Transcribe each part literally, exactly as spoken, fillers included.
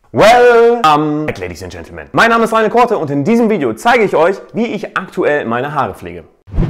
Well, um, ladies and gentlemen. Mein Name ist Rainer Korte und in diesem Video zeige ich euch, wie ich aktuell meine Haare pflege.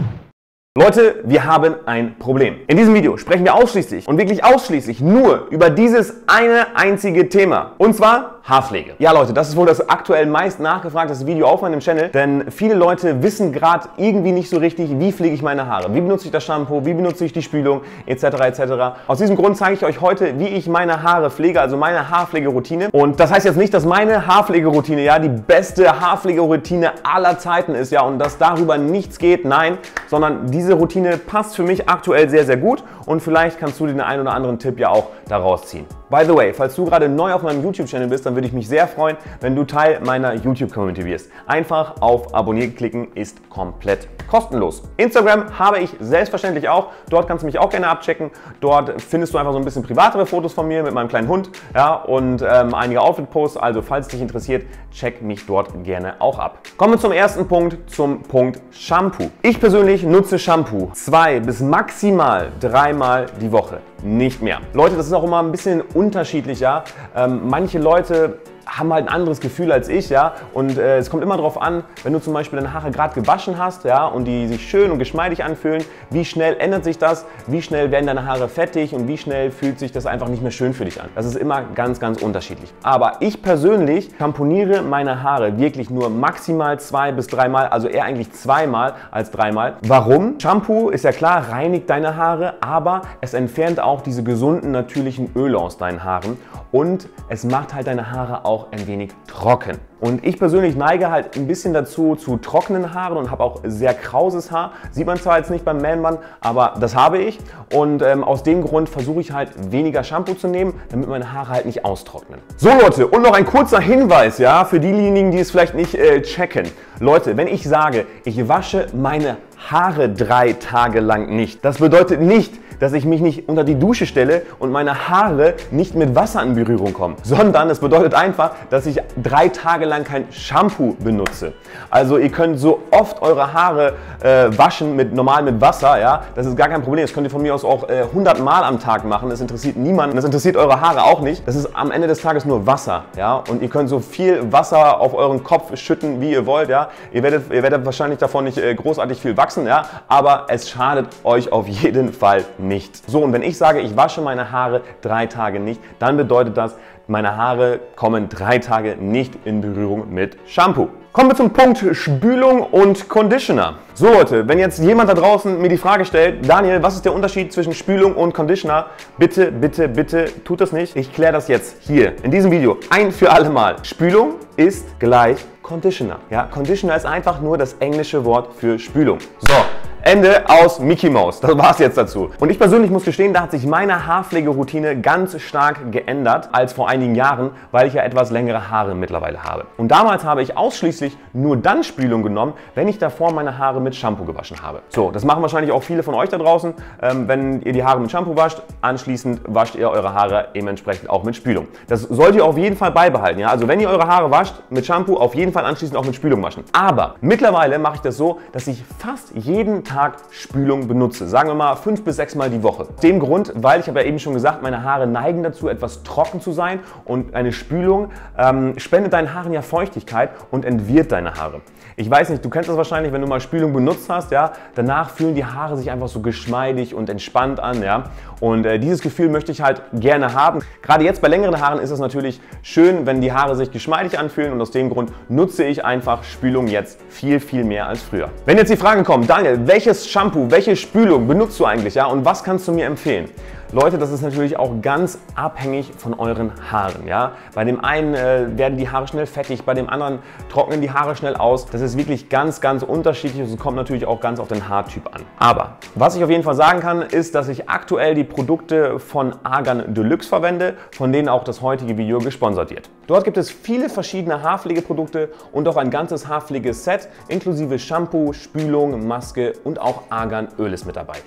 Leute, wir haben ein Problem. In diesem Video sprechen wir ausschließlich und wirklich ausschließlich nur über dieses eine einzige Thema. Und zwar Haarpflege. Ja Leute, das ist wohl das aktuell meist nachgefragteste Video auf meinem Channel, denn viele Leute wissen gerade irgendwie nicht so richtig, wie pflege ich meine Haare, wie benutze ich das Shampoo, wie benutze ich die Spülung, et cetera et cetera. Aus diesem Grund zeige ich euch heute, wie ich meine Haare pflege, also meine Haarpflegeroutine. Und das heißt jetzt nicht, dass meine Haarpflegeroutine ja die beste Haarpflegeroutine aller Zeiten ist, ja, und dass darüber nichts geht, nein, sondern diese Routine passt für mich aktuell sehr, sehr gut und vielleicht kannst du den einen oder anderen Tipp ja auch daraus ziehen. By the way, falls du gerade neu auf meinem YouTube-Channel bist, dann würde ich mich sehr freuen, wenn du Teil meiner YouTube-Community wirst. Einfach auf Abonnieren klicken, ist komplett kostenlos. Instagram habe ich selbstverständlich auch. Dort kannst du mich auch gerne abchecken. Dort findest du einfach so ein bisschen privatere Fotos von mir mit meinem kleinen Hund, ja, und ähm, einige Outfit-Posts. Also falls es dich interessiert, check mich dort gerne auch ab. Kommen wir zum ersten Punkt, zum Punkt Shampoo. Ich persönlich nutze Shampoo zwei bis maximal dreimal die Woche. Nicht mehr. Leute, das ist auch immer ein bisschen unterschiedlicher. Ähm, manche Leute haben halt ein anderes Gefühl als ich, ja, und äh, es kommt immer darauf an, wenn du zum Beispiel deine Haare gerade gewaschen hast, ja, und die sich schön und geschmeidig anfühlen, wie schnell ändert sich das, wie schnell werden deine Haare fettig und wie schnell fühlt sich das einfach nicht mehr schön für dich an. Das ist immer ganz, ganz unterschiedlich. Aber ich persönlich schamponiere meine Haare wirklich nur maximal zwei bis dreimal, also eher eigentlich zweimal als dreimal. Warum? Shampoo ist ja klar, reinigt deine Haare, aber es entfernt auch diese gesunden, natürlichen Öle aus deinen Haaren und es macht halt deine Haare auch ein wenig trocken. Und ich persönlich neige halt ein bisschen dazu zu trockenen Haaren und habe auch sehr krauses Haar. Sieht man zwar jetzt nicht beim Man-Bun, aber das habe ich. Und ähm, aus dem Grund versuche ich halt weniger Shampoo zu nehmen, damit meine Haare halt nicht austrocknen. So Leute, und noch ein kurzer Hinweis, ja, für diejenigen, die es vielleicht nicht äh, checken. Leute, wenn ich sage, ich wasche meine Haare drei Tage lang nicht, das bedeutet nicht, dass ich mich nicht unter die Dusche stelle und meine Haare nicht mit Wasser in Berührung kommen, sondern es bedeutet einfach, dass ich drei Tage lang kein Shampoo benutze. Also ihr könnt so oft eure Haare äh, waschen, mit, normal mit Wasser, ja, das ist gar kein Problem. Das könnt ihr von mir aus auch äh, hundert Mal am Tag machen, das interessiert niemanden, das interessiert eure Haare auch nicht. Das ist am Ende des Tages nur Wasser, ja, und ihr könnt so viel Wasser auf euren Kopf schütten, wie ihr wollt, ja. Ihr werdet, ihr werdet wahrscheinlich davon nicht äh, großartig viel wachsen, ja, aber es schadet euch auf jeden Fall nicht. Nicht. So, und wenn ich sage, ich wasche meine Haare drei Tage nicht, dann bedeutet das, meine Haare kommen drei Tage nicht in Berührung mit Shampoo. Kommen wir zum Punkt Spülung und Conditioner. So Leute, wenn jetzt jemand da draußen mir die Frage stellt, Daniel, was ist der Unterschied zwischen Spülung und Conditioner? Bitte, bitte, bitte tut das nicht. Ich kläre das jetzt hier in diesem Video ein für alle Mal. Spülung ist gleich Conditioner. Ja, Conditioner ist einfach nur das englische Wort für Spülung. So. Ende aus Mickey Mouse. Das war's jetzt dazu. Und ich persönlich muss gestehen, da hat sich meine Haarpflegeroutine ganz stark geändert als vor einigen Jahren, weil ich ja etwas längere Haare mittlerweile habe. Und damals habe ich ausschließlich nur dann Spülung genommen, wenn ich davor meine Haare mit Shampoo gewaschen habe. So, das machen wahrscheinlich auch viele von euch da draußen. Ähm, wenn ihr die Haare mit Shampoo wascht, anschließend wascht ihr eure Haare dementsprechend auch mit Spülung. Das solltet ihr auf jeden Fall beibehalten. Ja? Also wenn ihr eure Haare wascht mit Shampoo, auf jeden Fall anschließend auch mit Spülung waschen. Aber mittlerweile mache ich das so, dass ich fast jeden Tag Spülung benutze. Sagen wir mal fünf bis sechs Mal die Woche. Aus dem Grund, weil ich habe ja eben schon gesagt, meine Haare neigen dazu, etwas trocken zu sein und eine Spülung ähm, spendet deinen Haaren ja Feuchtigkeit und entwirrt deine Haare. Ich weiß nicht, du kennst das wahrscheinlich, wenn du mal Spülung benutzt hast, ja, danach fühlen die Haare sich einfach so geschmeidig und entspannt an, ja. Und äh, dieses Gefühl möchte ich halt gerne haben. Gerade jetzt bei längeren Haaren ist es natürlich schön, wenn die Haare sich geschmeidig anfühlen und aus dem Grund nutze ich einfach Spülung jetzt viel, viel mehr als früher. Wenn jetzt die Frage kommt, Daniel, welches Shampoo, welche Spülung benutzt du eigentlich, ja, und was kannst du mir empfehlen? Leute, das ist natürlich auch ganz abhängig von euren Haaren. Ja? Bei dem einen äh, werden die Haare schnell fettig, bei dem anderen trocknen die Haare schnell aus. Das ist wirklich ganz, ganz unterschiedlich und es kommt natürlich auch ganz auf den Haartyp an. Aber was ich auf jeden Fall sagen kann, ist, dass ich aktuell die Produkte von Argan Deluxe verwende, von denen auch das heutige Video gesponsert wird. Dort gibt es viele verschiedene Haarpflegeprodukte und auch ein ganzes Haarpflegeset inklusive Shampoo, Spülung, Maske und auch Argan-Öl ist mit dabei.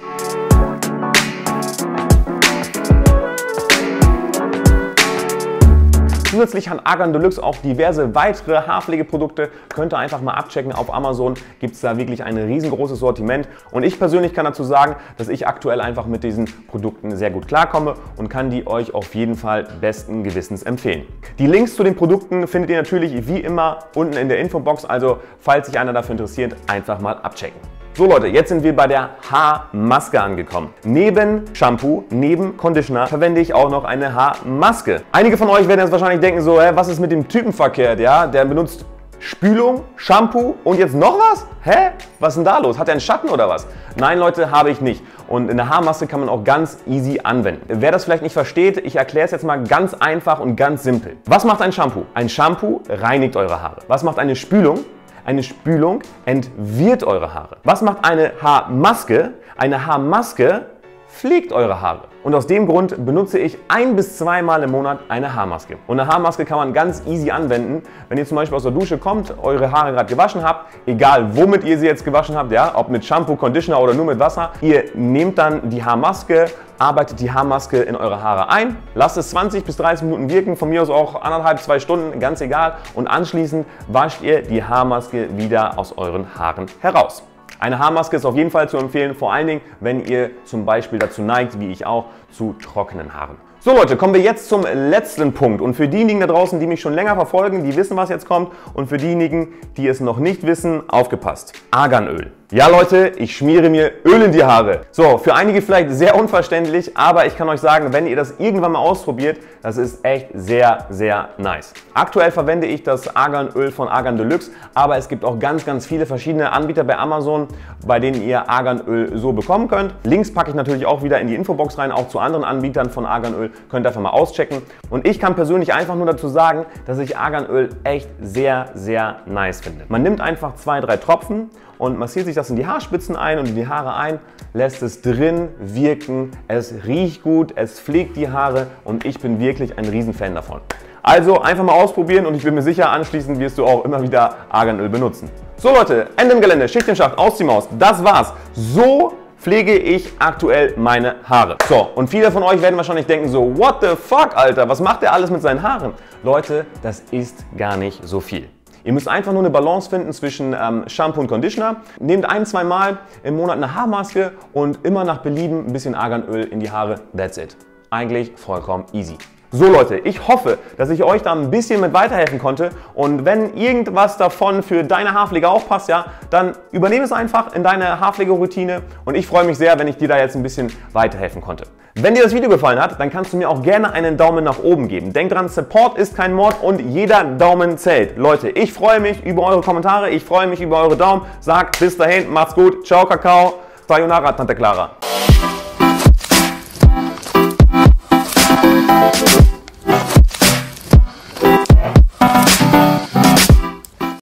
Zusätzlich hat Argan Deluxe auch diverse weitere Haarpflegeprodukte. Könnt ihr einfach mal abchecken. Auf Amazon gibt es da wirklich ein riesengroßes Sortiment. Und ich persönlich kann dazu sagen, dass ich aktuell einfach mit diesen Produkten sehr gut klarkomme und kann die euch auf jeden Fall besten Gewissens empfehlen. Die Links zu den Produkten findet ihr natürlich wie immer unten in der Infobox. Also falls sich einer dafür interessiert, einfach mal abchecken. So Leute, jetzt sind wir bei der Haarmaske angekommen. Neben Shampoo, neben Conditioner verwende ich auch noch eine Haarmaske. Einige von euch werden jetzt wahrscheinlich denken so, hä, was ist mit dem Typen verkehrt? Ja, der benutzt Spülung, Shampoo und jetzt noch was? Hä? Was ist denn da los? Hat er einen Schatten oder was? Nein Leute, habe ich nicht. Und eine Haarmaske kann man auch ganz easy anwenden. Wer das vielleicht nicht versteht, ich erkläre es jetzt mal ganz einfach und ganz simpel. Was macht ein Shampoo? Ein Shampoo reinigt eure Haare. Was macht eine Spülung? Eine Spülung entwirrt eure Haare. Was macht eine Haarmaske? Eine Haarmaske pflegt eure Haare. Und aus dem Grund benutze ich ein bis zweimal im Monat eine Haarmaske. Und eine Haarmaske kann man ganz easy anwenden. Wenn ihr zum Beispiel aus der Dusche kommt, eure Haare gerade gewaschen habt, egal womit ihr sie jetzt gewaschen habt, ja, ob mit Shampoo, Conditioner oder nur mit Wasser, ihr nehmt dann die Haarmaske, arbeitet die Haarmaske in eure Haare ein, lasst es zwanzig bis dreißig Minuten wirken, von mir aus auch anderthalb, zwei Stunden, ganz egal. Und anschließend wascht ihr die Haarmaske wieder aus euren Haaren heraus. Eine Haarmaske ist auf jeden Fall zu empfehlen, vor allen Dingen, wenn ihr zum Beispiel dazu neigt, wie ich auch, zu trockenen Haaren. So Leute, kommen wir jetzt zum letzten Punkt. Und für diejenigen da draußen, die mich schon länger verfolgen, die wissen, was jetzt kommt. Und für diejenigen, die es noch nicht wissen, aufgepasst. Arganöl. Ja Leute, ich schmiere mir Öl in die Haare. So, für einige vielleicht sehr unverständlich, aber ich kann euch sagen, wenn ihr das irgendwann mal ausprobiert, das ist echt sehr, sehr nice. Aktuell verwende ich das Arganöl von Argan Deluxe, aber es gibt auch ganz, ganz viele verschiedene Anbieter bei Amazon, bei denen ihr Arganöl so bekommen könnt. Links packe ich natürlich auch wieder in die Infobox rein, auch zu anderen Anbietern von Arganöl. Könnt ihr einfach mal auschecken. Und ich kann persönlich einfach nur dazu sagen, dass ich Arganöl echt sehr, sehr nice finde. Man nimmt einfach zwei, drei Tropfen und massiert sich das in die Haarspitzen ein und in die Haare ein, lässt es drin wirken, es riecht gut, es pflegt die Haare und ich bin wirklich ein Riesenfan davon. Also einfach mal ausprobieren und ich bin mir sicher, anschließend wirst du auch immer wieder Arganöl benutzen. So Leute, Ende im Gelände, Schicht im Schacht, aus die Maus, das war's. So pflege ich aktuell meine Haare. So, und viele von euch werden wahrscheinlich denken so, what the fuck, Alter, was macht der alles mit seinen Haaren? Leute, das ist gar nicht so viel. Ihr müsst einfach nur eine Balance finden zwischen ähm, Shampoo und Conditioner. Nehmt ein, zwei Mal im Monat eine Haarmaske und immer nach Belieben ein bisschen Arganöl in die Haare. That's it. Eigentlich vollkommen easy. So Leute, ich hoffe, dass ich euch da ein bisschen mit weiterhelfen konnte und wenn irgendwas davon für deine Haarpflege auch passt, ja, dann übernehme es einfach in deine Haarpflegeroutine und ich freue mich sehr, wenn ich dir da jetzt ein bisschen weiterhelfen konnte. Wenn dir das Video gefallen hat, dann kannst du mir auch gerne einen Daumen nach oben geben. Denk dran, Support ist kein Mord und jeder Daumen zählt. Leute, ich freue mich über eure Kommentare, ich freue mich über eure Daumen. Sag bis dahin, macht's gut, ciao Kakao, sayonara Tante Clara.